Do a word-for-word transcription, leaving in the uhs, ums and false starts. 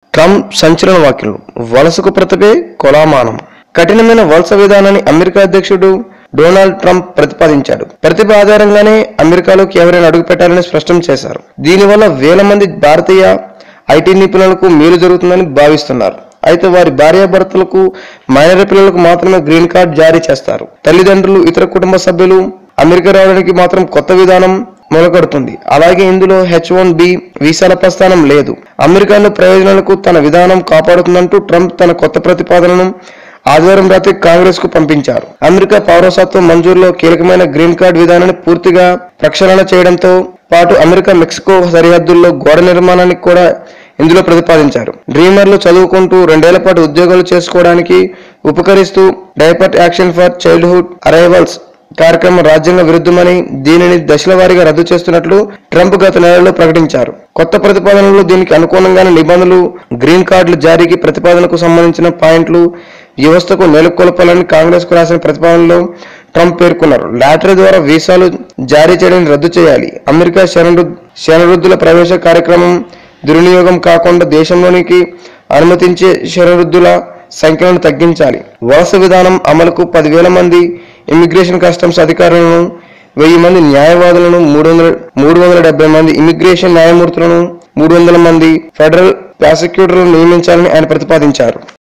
Trump సంచలన వ్యాఖ్యలు. వలసకు ప్రతిపే కొలామానం. కఠినమైన వలస విధానాన్ని అమెరికా అధ్యక్షుడు డొనాల్డ్ ట్రంప్ ప్రతిపాదించాడు. ప్రతిభ ఆధారంగానే అమెరికాలోకి ఎవరైనా అడుగు పెట్టాలని స్పష్టం చేశారు. దీనివల్ల వేల మంది భారతీయ ఐటీ నిపుణులకు మేలు జరుగుతుందని భావిస్తున్నారు. అయితే వారి భార్యాభర్తలకు, మైనర్ పిల్లలకు మాత్రమే గ్రీన్ కార్డ్ జారీ చేస్తారు. తల్లిదండ్రులు, ఇతర కుటుంబ సభ్యులు అమెరికా రావడానికి మాత్రం కొత్త విధానం మొలకడుతుంది. అలాగే ఇందులో హెచ్ వన్ బి వీసాల ప్రస్థానం లేదు. అమెరికాలో ప్రయోజనాలకు తన విధానం కాపాడుతుందంటూ ట్రంప్ తన కొత్త ప్రతిపాదనను ఆదివారం రాత్రి కాంగ్రెస్ కు పంపించారు. అమెరికా పౌరసత్వం మంజూరులో కీలకమైన గ్రీన్ కార్డ్ విధానాన్ని పూర్తిగా ప్రక్షాళన చేయడంతో పాటు అమెరికా మెక్సికో సరిహద్దుల్లో గోడ నిర్మాణానికి కూడా ఇందులో ప్రతిపాదించారు. డ్రీమర్లు చదువుకుంటూ రెండేళ్ల పాటు ఉద్యోగాలు చేసుకోవడానికి ఉపకరిస్తూ divert action for childhood arrivals కార్యక్రమం రాజ్యాంగ విరుద్ధమని, దీనిని దశల వారీగా రద్దు చేస్తున్నట్లు ట్రంప్ గత నెలలో ప్రకటించారు. కొత్త ప్రతిపాదనలో దీనికి అనుగుణంగానే నిబంధనలు, గ్రీన్ కార్డుల జారీకి ప్రతిపాదనకు సంబంధించిన పాయింట్లు వ్యవస్థకు నెలకొల్పాలని కాంగ్రెస్ కు రాసిన ప్రతిపాదనలో ట్రంప్ పేర్కొన్నారు. లాటరీ ద్వారా వీసాలు జారీ చేయడాన్ని రద్దు చేయాలి. అమెరికా శరణవృద్ధుల ప్రవేశ కార్యక్రమం దుర్వినియోగం కాకుండా దేశంలోనికి అనుమతించే శరణవృద్ధుల సంఖ్యను తగ్గించాలి. వలస విధానం అమలుకు పదివేల మంది ఇమిగ్రేషన్ కస్టమ్స్ అధికారులను, వెయ్యి మంది న్యాయవాదులను, మూడు వందల మూడు వందల డెబ్బై మంది ఇమిగ్రేషన్ న్యాయమూర్తులను, మూడు వందల మంది ఫెడరల్ ప్రాసిక్యూటర్లను నియమించాలని ఆయన ప్రతిపాదించారు.